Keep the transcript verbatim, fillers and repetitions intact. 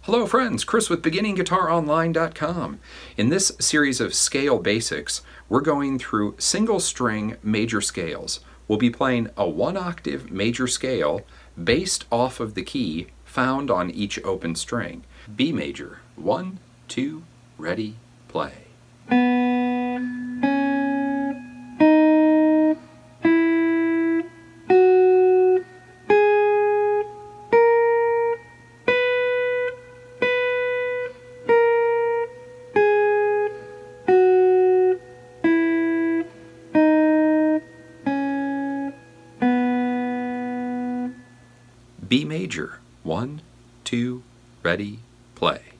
Hello friends, Chris with beginning guitar online dot com. In this series of scale basics, we're going through single string major scales. We'll be playing a one octave major scale based off of the key found on each open string. B major. One, two, ready, play. B major. One, two, ready, play.